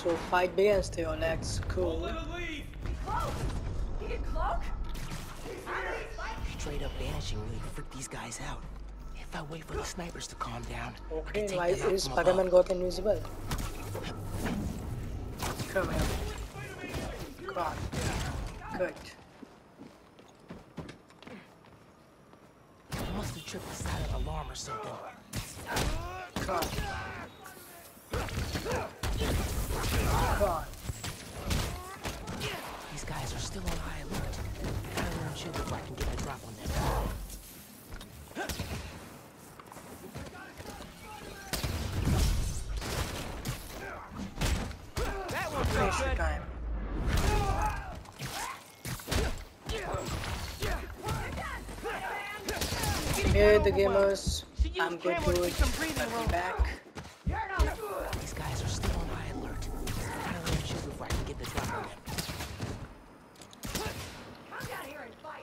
So fight begins, Theo. Let's Won't cool. let her leave. Cloak! You get cloak? Straight up vanishing really freaked these guys out. If I wait for the snipers to calm down, I Okay, can why take them out is from Spider-Man above. got invisible? Come here. God. Good. I must have tripped the silent alarm or something. God. God. These guys are still on high alert. Gotta learn chill before I can get the drop on them. That one Finish felt the good. time. Hey, the gamers. She used I'm good, Camo to good. keep some breathing I'll room. be back. These guys are still on high alert. Gotta learn chill before I can get the drop on them. Come down here and fight!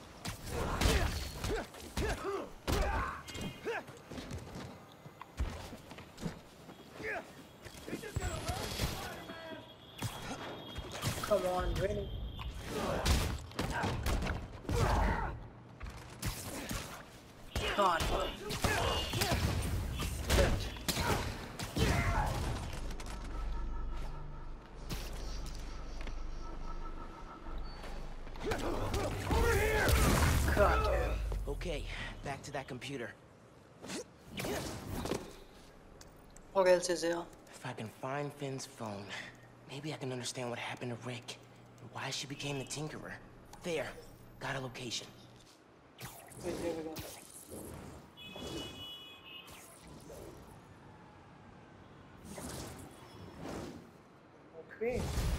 Come on, really? God. Good. God damn. Okay, back to that computer. What else is there? If I can find Finn's phone, maybe I can understand what happened to Rick and why she became the Tinkerer. There, got a location. Wait, here we go. Okay.